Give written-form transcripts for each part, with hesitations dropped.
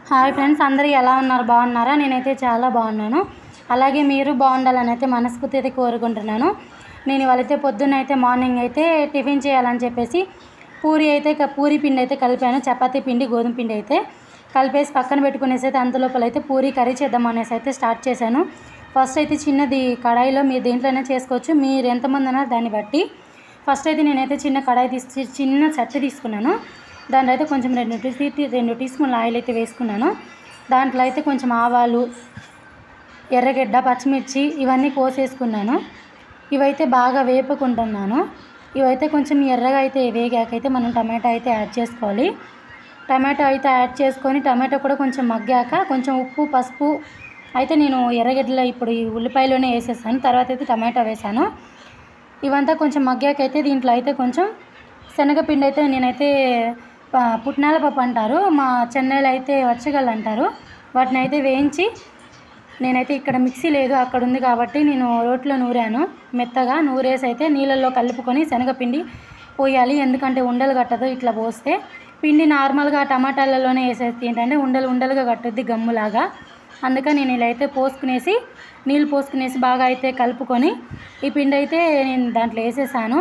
Hi friends, అందరూ ఎలా ఉన్నారు? బాగున్నారా? నేనైతే చాలా బాగున్నాను. అలాగే మీరు బాగుండాలని అయితే మనస్ఫూర్తి అయితే కోరుకుంటున్నాను. నేను ఇవాళైతే పొద్దున్న అయితే మార్నింగ్ అయితే టిఫిన్ చేయాలని చెప్పేసి పూరి పిండి అయితే కలిపాను. చపాతీ పిండి, గోధుమ పిండి అయితే కలిపేసి పక్కన పెట్టుకునేసి అయితే అంతలోపల అయితే పూరి కర్రీ చేద్దాం అనేసి అయితే స్టార్ట్ చేశాను. ఫస్ట్ అయితే చిన్నది కడాయిలో, మీరు దేంట్లోనే చేసుకోవచ్చు, మీరు ఎంతమంది అన్నారు దాన్ని బట్టి. ఫస్ట్ అయితే నేనైతే చిన్న కడాయి చిన్న చట్టి తీసుకున్నాను. దాంట్లో అయితే కొంచెం 2 టీ స్పూన్ల ఆయిల్ అయితే వేసుకున్నాను. దాంట్లో అయితే కొంచెం ఆవాలు, ఎర్రగడ్డ, పచ్చిమిర్చి ఇవన్నీ కోసేసుకున్నాను. ఇవైతే బాగా వేపుకుంటున్నాను. ఇవైతే కొంచెం ఎర్రగా అయితే వేగాకైతే మనం టమాటా అయితే యాడ్ చేసుకోవాలి. టమాటా అయితే యాడ్ చేసుకొని టమాటా కూడా కొంచెం మగ్గాక కొంచెం ఉప్పు, పసుపు అయితే నేను ఎర్రగడ్డలో ఇప్పుడు ఈ ఉల్లిపాయలోనే వేసేసాను. తర్వాత అయితే టమాటా వేసాను. ఇవంతా కొంచెం మగ్గాకైతే దీంట్లో అయితే కొంచెం శనగపిండి అయితే నేనైతే పుట్నాల పప్పు అంటారు, మా చెన్నైలో అయితే వచ్చగళ్ళు అంటారు, వాటిని అయితే వేయించి నేనైతే ఇక్కడ మిక్సీ లేదు, అక్కడ ఉంది కాబట్టి నేను రోట్లో నూరాను. మెత్తగా నూరేసి అయితే నీళ్ళల్లో కలుపుకొని శనగపిండి పోయాలి, ఎందుకంటే ఉండలు కట్టదు. ఇట్లా పోస్తే పిండి నార్మల్గా టమాటాలలోనే వేసేస్తే ఏంటంటే ఉండలుగా కట్టుద్ది గమ్ములాగా. అందుకని నేను ఇలా అయితే నీళ్ళు పోసుకునేసి బాగా అయితే కలుపుకొని ఈ పిండి అయితే నేను దాంట్లో వేసేసాను.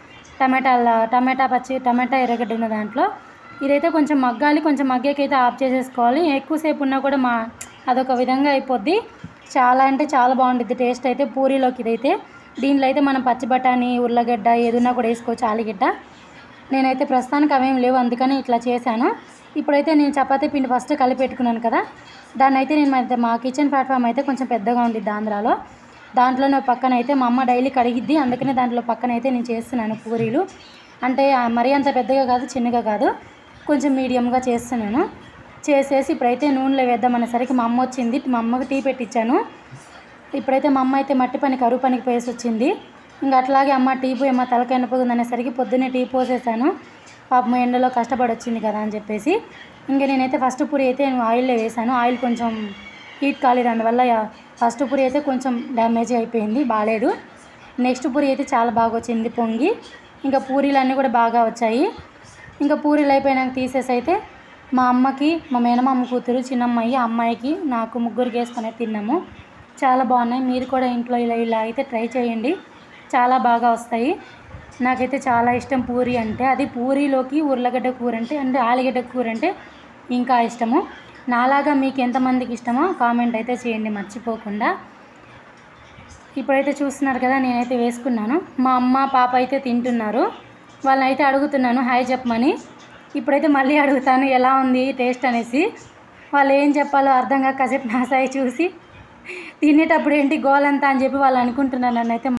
టమాటా ఎర్రగడ్డ ఉన్న దాంట్లో ఇదైతే కొంచెం మగ్గాలి. కొంచెం మగ్గాకైతే ఆఫ్ చేసేసుకోవాలి. ఎక్కువసేపు ఉన్నా కూడా అదొక విధంగా అయిపోద్ది. చాలా అంటే చాలా బాగుంటుంది టేస్ట్ అయితే పూరీలోకి. ఇదైతే దీంట్లో అయితే మనం పచ్చి బఠానీ, ఉర్లగడ్డ ఏదైనా కూడా వేసుకోవచ్చు, ఆలుగడ్డ. నేనైతే ప్రస్తుతానికి అవేం లేవు, అందుకని ఇట్లా చేశాను. ఇప్పుడైతే నేను చపాతీ పిండి ఫస్ట్ కలిపి పెట్టుకున్నాను కదా, దాన్ని అయితే నేను మా కిచెన్ ప్లాట్ఫామ్ అయితే కొంచెం పెద్దగా ఉంది ఆంధ్రాలో. దాంట్లోనే పక్కన అయితే మా అమ్మ డైలీ కడిగిద్ది, అందుకనే దాంట్లో పక్కన అయితే నేను చేస్తున్నాను పూరీలు. అంటే మరీ అంత పెద్దగా కాదు, చిన్నగా కాదు, కొంచెం మీడియంగా చేస్తున్నాను. చేసేసి ఇప్పుడైతే నూనెలో వేద్దాం అనేసరికి మా అమ్మ వచ్చింది. మా అమ్మకి టీ పెట్టించాను. ఇప్పుడైతే మా అమ్మ అయితే మట్టి పని, కరువు పనికి పోయేసి వచ్చింది. ఇంకా అట్లాగే అమ్మ టీ పోయి అమ్మ తలకాయ నొప్పుంది అనేసరికి పొద్దున్నే టీ పోసేసాను. పాపం ఎండలో కష్టపడి వచ్చింది కదా అని చెప్పేసి ఇంకా నేనైతే ఫస్ట్ పూరి అయితే ఆయిల్లో వేసాను. ఆయిల్ కొంచెం హీట్ కాలేదు, అందువల్ల ఫస్ట్ పూరి అయితే కొంచెం డ్యామేజ్ అయిపోయింది, బాగాలేదు. నెక్స్ట్ పూరి అయితే చాలా బాగా వచ్చింది పొంగి. ఇంకా పూరీలు అన్నీ కూడా బాగా వచ్చాయి. ఇంకా పూరీలు అయిపోయినాక తీసేసి అయితే మా అమ్మకి, మా మేనమామ కూతురు, చిన్నమ్మాయి, అమ్మాయికి, నాకు ముగ్గురికి వేసుకొని తిన్నాము. చాలా బాగున్నాయి. మీరు కూడా ఇంట్లో ఇలా అయితే ట్రై చేయండి, చాలా బాగా వస్తాయి. నాకైతే చాలా ఇష్టం పూరి అంటే. అది పూరీలోకి ఉర్లగడ్డ కూర అంటే ఆలుగడ్డ కూర అంటే ఇంకా ఇష్టము. నాలాగా మీకు ఎంతమందికి ఇష్టమో కామెంట్ అయితే చేయండి మర్చిపోకుండా. ఇప్పుడైతే చూస్తున్నారు కదా, నేనైతే వేసుకున్నాను. మా అమ్మ, పాప అయితే తింటున్నారు. వాళ్ళని అయితే అడుగుతున్నాను హాయ్ చెప్పమని. ఇప్పుడైతే మళ్ళీ అడుగుతాను ఎలా ఉంది టేస్ట్ అనేసి. వాళ్ళు ఏం చెప్పాలో అర్థంగా కాసేపు నా సాయి చూసి తినేటప్పుడు ఏంటి గోలంతా అని చెప్పి వాళ్ళు అనుకుంటున్నారు నన్నైతే